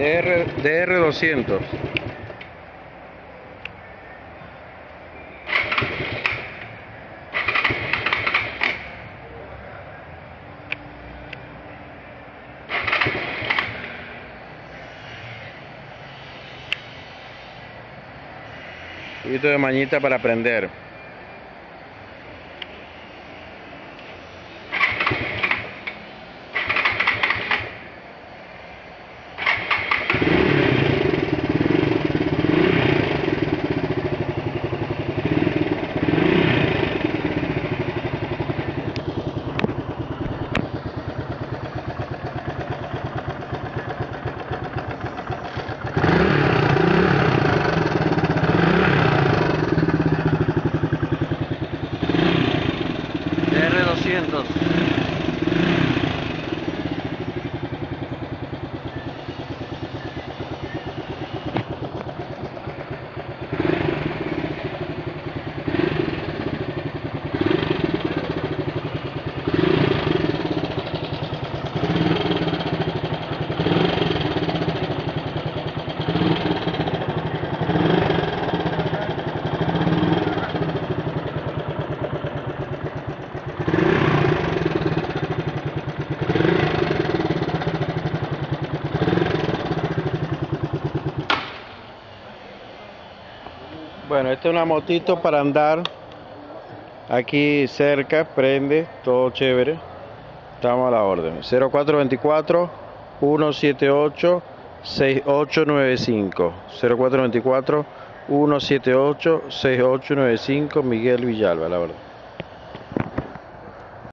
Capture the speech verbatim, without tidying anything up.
DR, DR doscientos. Un poquito de mañita para prender. DR doscientos. Bueno, esta es una motito para andar aquí cerca, prende, todo chévere. Estamos a la orden. cero cuatro veinticuatro, uno siete ocho, seis ocho nueve cinco. cero cuatro veinticuatro, uno siete ocho, seis ocho nueve cinco, Miguel Villalba, la verdad.